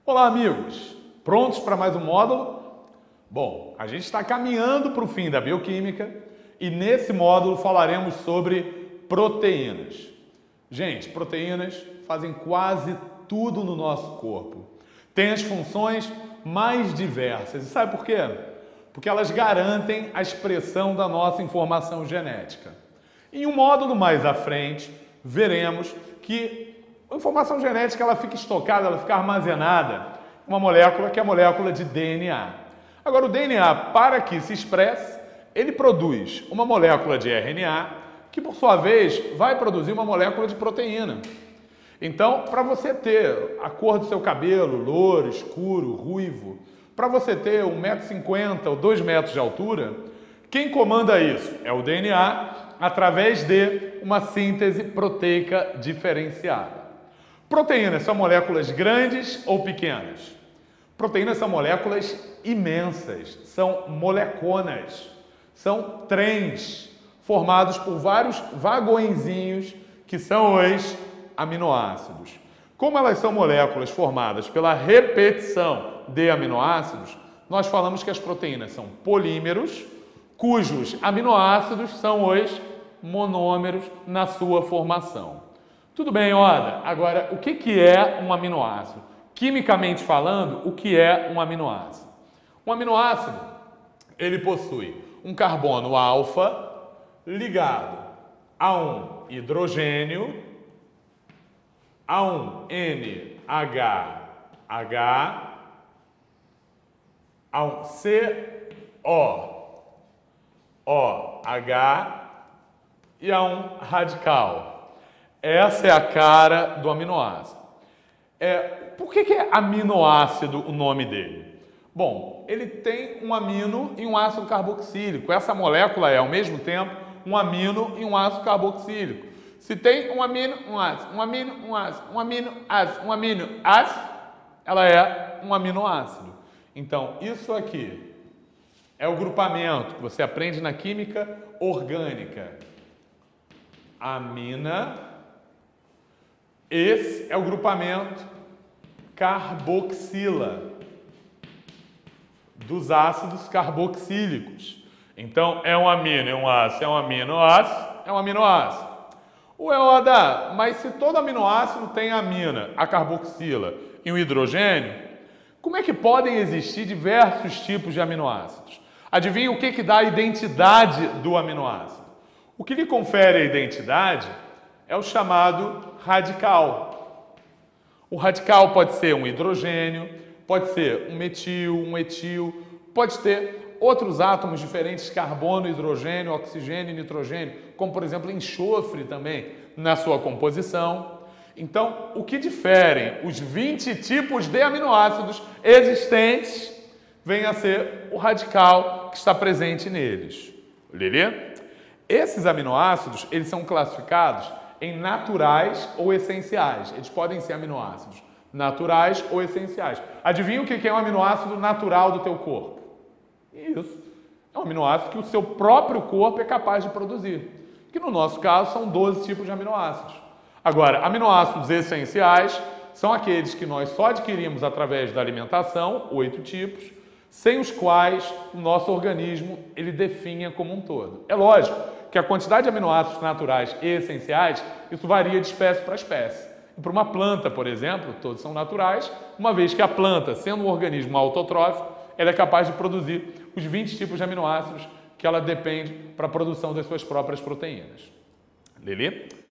Olá, amigos! Prontos para mais um módulo? Bom, a gente está caminhando para o fim da bioquímica e nesse módulo falaremos sobre proteínas. Gente, proteínas fazem quase tudo no nosso corpo. Tem as funções mais diversas. E sabe por quê? Porque elas garantem a expressão da nossa informação genética. Em um módulo mais à frente, veremos que a informação genética ela fica estocada, ela fica armazenada em uma molécula que é a molécula de DNA. Agora, o DNA, para que se expresse, ele produz uma molécula de RNA, que por sua vez vai produzir uma molécula de proteína. Então, para você ter a cor do seu cabelo, louro, escuro, ruivo, para você ter 1,50 m ou 2 metros de altura, quem comanda isso? É o DNA, através de uma síntese proteica diferenciada. Proteínas são moléculas grandes ou pequenas? Proteínas são moléculas imensas, são moleconas, são trens formados por vários vagõezinhos que são os aminoácidos. Como elas são moléculas formadas pela repetição de aminoácidos, nós falamos que as proteínas são polímeros, cujos aminoácidos são os monômeros na sua formação. Tudo bem, Oda? Agora, o que é um aminoácido? Quimicamente falando, o que é um aminoácido? Um aminoácido, ele possui um carbono alfa ligado a um hidrogênio, a um NHH, a um COOH e a um radical. Essa é a cara do aminoácido. Por que é aminoácido o nome dele? Bom, ele tem um amino e um ácido carboxílico. Essa molécula é, ao mesmo tempo, um amino e um ácido carboxílico. Se tem um amino, um ácido, um amino, um ácido, um amino, ácido, um amino, ácido, ela é um aminoácido. Então, isso aqui é o grupamento que você aprende na química orgânica. Amina. Esse é o grupamento carboxila dos ácidos carboxílicos. Então, é um amino e um ácido, é um aminoácido, é um aminoácido. Ué, Oda, mas se todo aminoácido tem a amina, a carboxila e o hidrogênio, como é que podem existir diversos tipos de aminoácidos? Adivinha o que dá a identidade do aminoácido? O que lhe confere a identidade é o chamado radical. O radical pode ser um hidrogênio, pode ser um metil, um etil, pode ter outros átomos diferentes, carbono, hidrogênio, oxigênio e nitrogênio, como por exemplo enxofre também na sua composição. Então, o que diferem os 20 tipos de aminoácidos existentes vem a ser o radical que está presente neles. Lelê? Esses aminoácidos, eles são classificados em naturais ou essenciais. Eles podem ser aminoácidos naturais ou essenciais. Adivinha o que é um aminoácido natural do teu corpo? Isso. É um aminoácido que o seu próprio corpo é capaz de produzir. Que no nosso caso são 12 tipos de aminoácidos. Agora, aminoácidos essenciais são aqueles que nós só adquirimos através da alimentação, 8 tipos, sem os quais o nosso organismo ele definha como um todo. É lógico que a quantidade de aminoácidos naturais e essenciais, isso varia de espécie para espécie. E para uma planta, por exemplo, todos são naturais, uma vez que a planta, sendo um organismo autotrófico, ela é capaz de produzir os 20 tipos de aminoácidos que ela depende para a produção das suas próprias proteínas. Lelê?